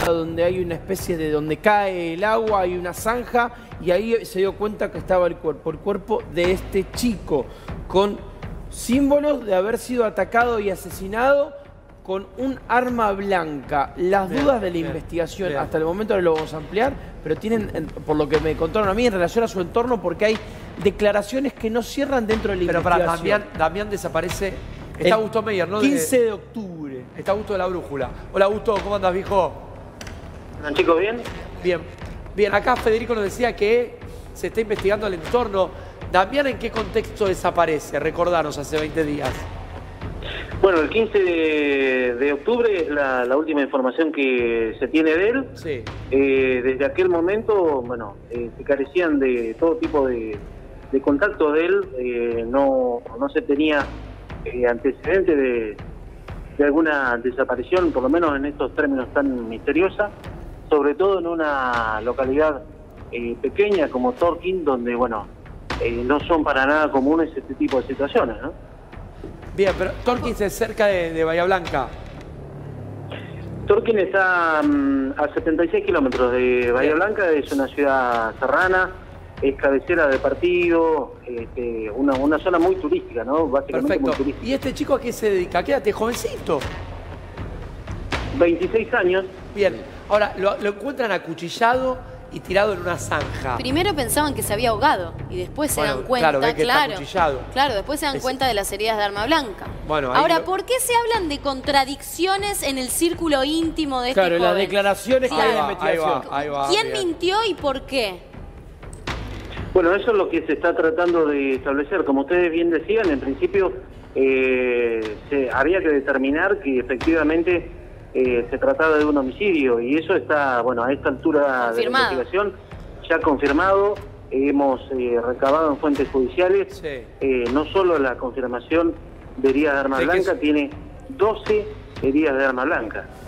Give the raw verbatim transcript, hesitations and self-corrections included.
donde hay una especie de donde cae el agua, hay una zanja, y ahí se dio cuenta que estaba el cuerpo, el cuerpo de este chico, con símbolos de haber sido atacado y asesinado con un arma blanca. Las bien, dudas de la bien, investigación bien. hasta el momento no lo vamos a ampliar, pero tienen, por lo que me contaron a mí, en relación a su entorno, porque hay declaraciones que no cierran dentro de la pero investigación. Pero para Damián, Damián desaparece. Está Augusto Meyer, ¿no? quince de octubre. Está Augusto de la Brújula. Hola Augusto, ¿cómo andas, viejo? ¿Andan chicos bien? Bien. Bien, acá Federico nos decía que se está investigando el entorno. Damián, ¿en qué contexto desaparece? Recordanos, hace veinte días. Bueno, el quince de octubre es la, la última información que se tiene de él. Sí. Eh, desde aquel momento, bueno, eh, se carecían de todo tipo de, de contacto de él. Eh, no, no se tenía eh, antecedente de, de alguna desaparición, por lo menos en estos términos tan misteriosa, sobre todo en una localidad eh, pequeña como Torquín, donde, bueno, eh, no son para nada comunes este tipo de situaciones, ¿no? Bien, pero Torquín es cerca de, de Bahía Blanca. Torquín está um, a setenta y seis kilómetros de Bahía Blanca, es una ciudad serrana, es cabecera de partido, este, una, una zona muy turística, ¿no? Básicamente perfecto. Muy turística. ¿Y este chico a qué se dedica? Quédate jovencito. veintiséis años. Bien, ahora lo, lo encuentran acuchillado y tirado en una zanja. Primero pensaban que se había ahogado y después se bueno, dan cuenta, claro, ven que claro, está acuchillado. claro, después se dan es... cuenta de las heridas de arma blanca. Bueno, ahora, lo... ¿por qué se hablan de contradicciones en el círculo íntimo de este claro, joven? Claro, las declaraciones claro. que hay en investigación. Ahí va, ahí va, ¿Quién bien. mintió y por qué? Bueno, eso es lo que se está tratando de establecer. Como ustedes bien decían, en principio eh, se, había que determinar que efectivamente eh, se trataba de un homicidio, y eso está, bueno, a esta altura confirmado. de la investigación ya confirmado. Hemos eh, recabado en fuentes judiciales sí. eh, no solo la confirmación de heridas de arma blanca, tiene doce heridas de arma blanca.